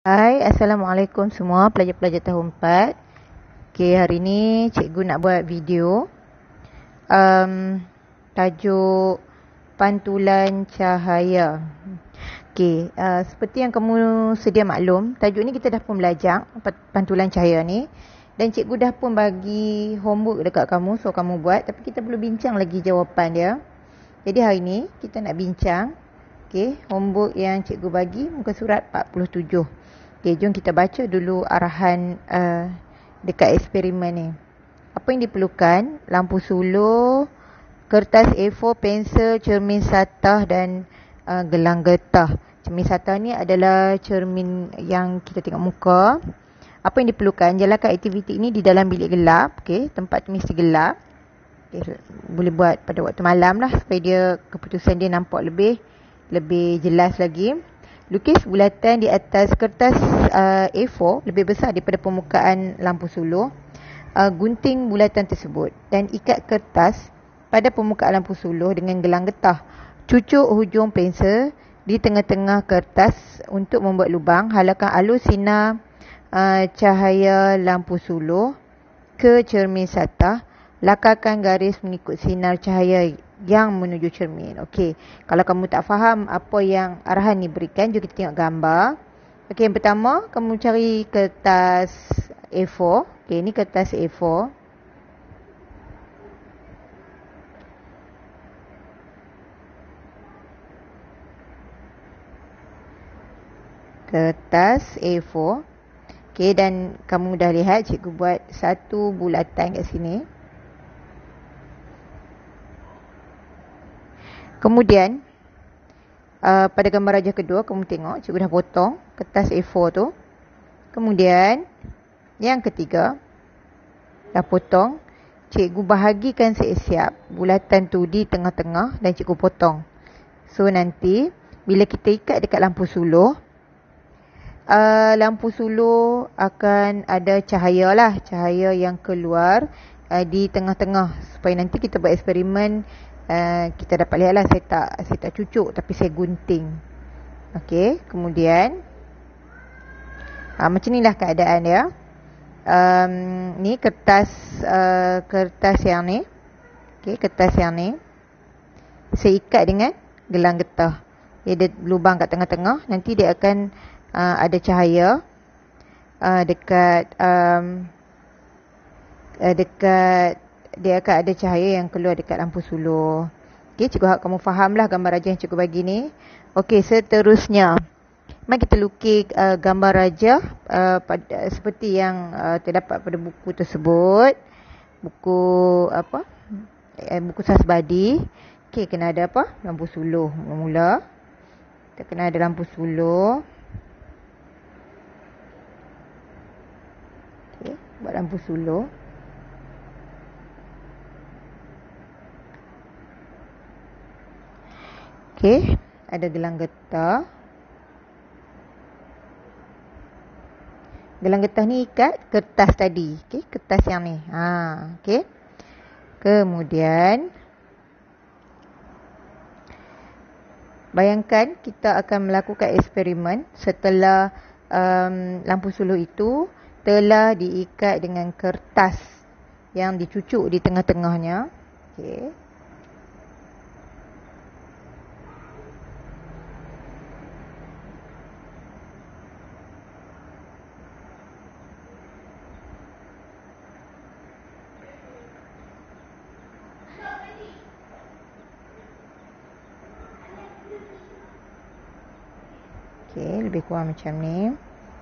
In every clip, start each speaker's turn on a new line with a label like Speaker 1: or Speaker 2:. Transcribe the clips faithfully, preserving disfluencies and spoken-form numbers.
Speaker 1: Hai, Assalamualaikum semua pelajar-pelajar tahun empat. Okay, hari ni cikgu nak buat video um, tajuk pantulan cahaya. Okay, uh, seperti yang kamu sedia maklum, tajuk ni kita dah pun belajar pantulan cahaya ni. Dan cikgu dah pun bagi homework dekat kamu, so kamu buat. Tapi kita perlu bincang lagi jawapan dia. Jadi hari ni kita nak bincang okay, homework yang cikgu bagi muka surat empat puluh tujuh. Okay, jom kita baca dulu arahan uh, dekat eksperimen ni. Apa yang diperlukan? Lampu suluh, kertas A empat, pensel, cermin satah dan uh, gelang getah. Cermin satah ni adalah cermin yang kita tengok muka. Apa yang diperlukan? Jalankan aktiviti ini di dalam bilik gelap. Okay, tempat mesti gelap. Okay, boleh buat pada waktu malam lah supaya dia keputusan dia nampak lebih lebih jelas lagi. Lukis bulatan di atas kertas uh, A empat lebih besar daripada permukaan lampu suluh. Uh, gunting bulatan tersebut dan ikat kertas pada permukaan lampu suluh dengan gelang getah. Cucuk hujung pensel di tengah-tengah kertas untuk membuat lubang. Halakan alus sinar uh, cahaya lampu suluh ke cermin satah. Lakarkan garis mengikut sinar cahaya yang menuju cermin. Okey, kalau kamu tak faham apa yang arahan ni berikan, jom kita tengok gambar. Okey, yang pertama, kamu cari kertas A empat. Okey, ni kertas A empat. Kertas A empat. Okey, dan kamu dah lihat cikgu buat satu bulatan kat sini. Kemudian, uh, pada gambar rajah kedua, kamu tengok cikgu dah potong kertas A empat tu. Kemudian, yang ketiga, dah potong. Cikgu bahagikan siap-siap bulatan tu di tengah-tengah dan cikgu potong. So, nanti bila kita ikat dekat lampu suluh, uh, lampu suluh akan ada cahaya lah. Cahaya yang keluar uh, di tengah-tengah. Supaya nanti kita buat eksperimen, Uh, kita dapat lihat lah, saya tak, saya tak cucuk tapi saya gunting. Okey, kemudian uh, macam inilah keadaan dia. Um, ni kertas uh, kertas yang ni. Okey, kertas yang ni saya ikat dengan gelang getah. Dia ada lubang kat tengah-tengah. Nanti dia akan uh, ada cahaya uh, dekat um, uh, dekat dia akan ada cahaya yang keluar dekat lampu suluh. Okey, cikgu harap kamu fahamlah gambar rajah yang cikgu bagi ni. Okey, seterusnya, mari kita lukis uh, gambar rajah uh, pada, seperti yang uh, terdapat pada buku tersebut. Buku apa? Eh, buku Sasbadi. Okey, kena ada apa? Lampu suluh mula-mula. Kita kena ada lampu suluh. Okey, buat lampu suluh. Okey, ada gelang getah. Gelang getah ni ikat kertas tadi. Okey, kertas yang ni. Ha, okey. Kemudian bayangkan kita akan melakukan eksperimen setelah um, lampu suluh itu telah diikat dengan kertas yang dicucuk di tengah-tengahnya. Okey. Okey, lebih kurang macam ni.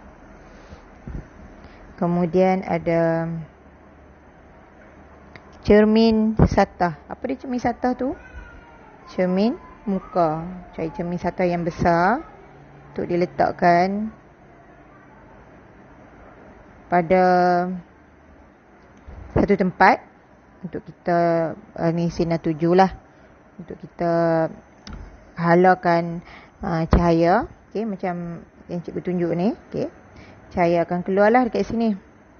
Speaker 1: Kemudian ada cermin satah. Apa dia cermin satah tu? Cermin muka. Cari cermin satah yang besar untuk diletakkan pada satu tempat untuk kita uh, ni sinar tuju lah, untuk kita halarkan uh, cahaya. Okey, macam yang cikgu tunjuk ni. Okey, cahaya akan keluarlah dekat sini.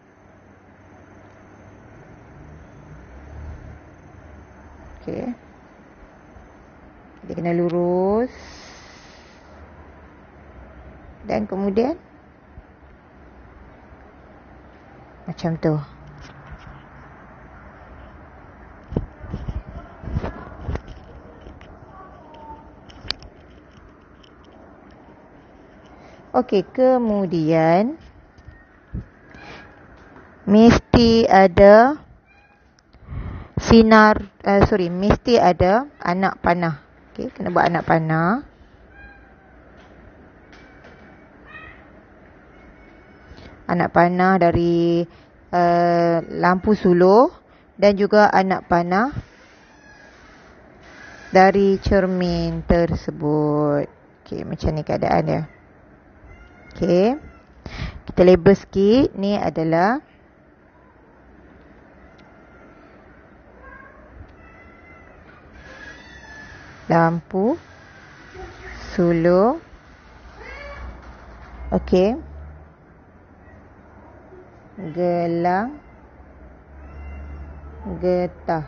Speaker 1: Okey, kita kena lurus dan kemudian Macam tu. Okey, kemudian mesti ada sinar, uh, sorry, mesti ada anak panah. Okey, kena buat anak panah. Anak panah dari uh, lampu suluh dan juga anak panah dari cermin tersebut. Okey, macam ni keadaan dia. Okey. Kita label sikit. Ni adalah lampu suluh. Okey. Gelang getah.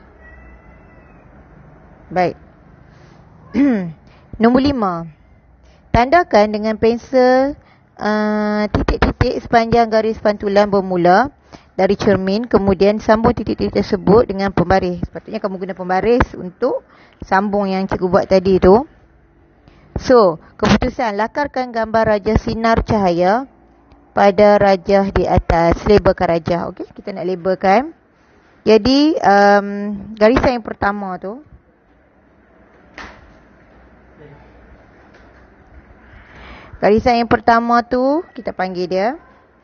Speaker 1: Baik. Nombor lima. Tandakan dengan pensel uh, titik-titik sepanjang garis pantulan bermula dari cermin, kemudian sambung titik-titik tersebut dengan pembaris. Sepatutnya kamu guna pembaris untuk sambung yang cikgu buat tadi tu. So, keputusan lakarkan gambar rajah sinar cahaya pada rajah di atas. Labelkan rajah. Okey, kita nak labelkan. Jadi, um, garisan yang pertama tu, Garisan yang pertama tu kita panggil dia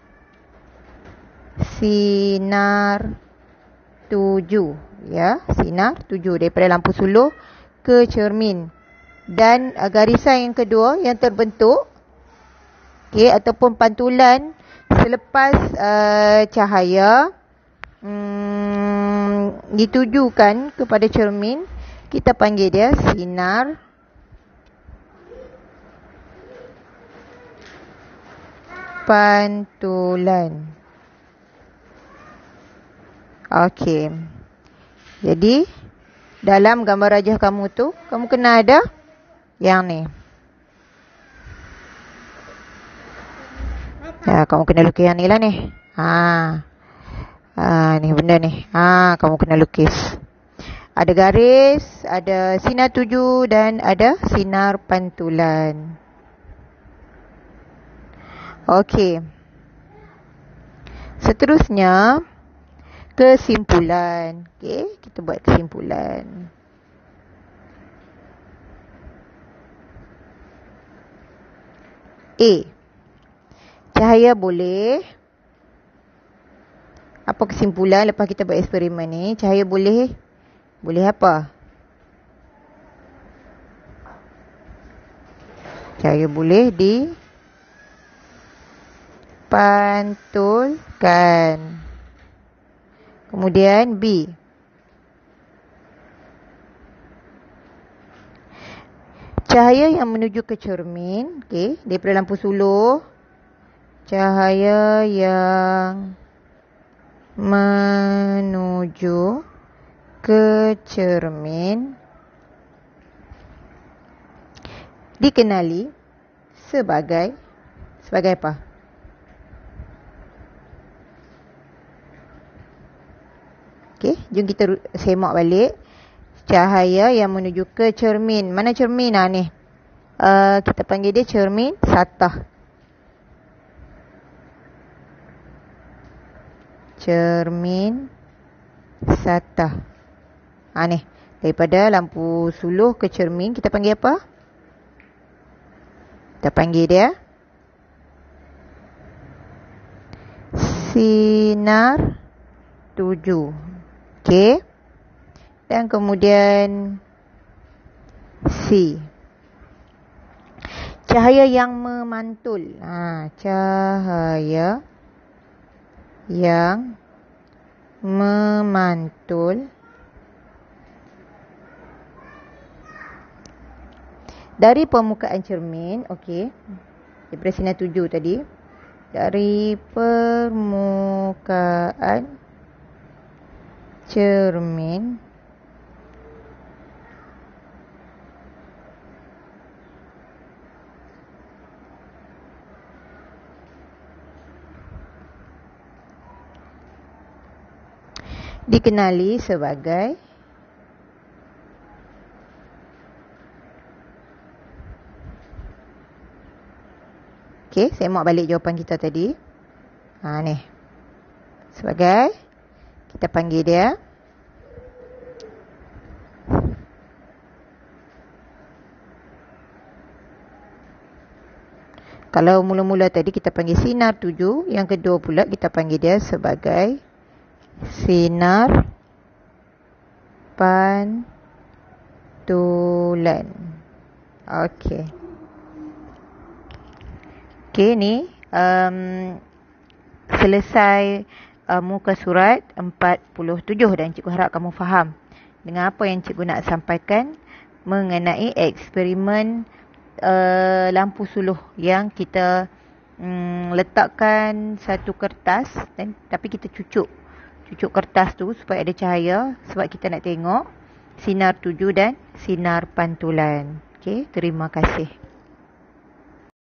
Speaker 1: sinar tuju, ya, sinar tuju daripada lampu suluh ke cermin. Dan uh, garisan yang kedua yang terbentuk, okey, ataupun pantulan selepas uh, cahaya hmm, ditujukan kepada cermin, kita panggil dia sinar pantulan. Okey. Jadi, dalam gambar rajah kamu tu, kamu kena ada yang ni. Ya, kamu kena lukis yang ni lah ni. Ha. Ha, ni benda ni. Ha, kamu kena lukis. Ada garis, ada sinar tuju dan ada sinar pantulan. Okey. Seterusnya, kesimpulan. Okey, kita buat kesimpulan. A. Cahaya boleh. Apa kesimpulan lepas kita buat eksperimen ni? Cahaya boleh. Boleh apa? Cahaya boleh di pantulkan. Kemudian B. Cahaya yang menuju ke cermin, okey, daripada lampu suluh. Cahaya yang menuju ke cermin dikenali sebagai sebagai apa? Okey, jom kita semak balik. Cahaya yang menuju ke cermin. Mana cermin lah ni? Uh, kita panggil dia cermin satah. Cermin satah. Ha ni. Daripada lampu suluh ke cermin, kita panggil apa? Kita panggil dia sinar tuju. Okey. Dan kemudian C. Cahaya yang memantul. Ha, cahaya yang memantul dari permukaan cermin. Okey. Daripada sinar tuju tadi. Dari permukaan cermin dikenali sebagai okey, semak balik jawapan kita tadi. Ha ni. Sebagai kita panggil dia kalau mula-mula tadi kita panggil sinar tuju, yang kedua pula kita panggil dia sebagai sinar pantulan. Okey. Okey, ni um, selesai uh, muka surat empat puluh tujuh dan cikgu harap kamu faham dengan apa yang cikgu nak sampaikan mengenai eksperimen uh, lampu suluh yang kita um, letakkan satu kertas dan tapi kita cucuk cucuk kertas tu supaya ada cahaya sebab kita nak tengok sinar tuju dan sinar pantulan. Okey, terima kasih.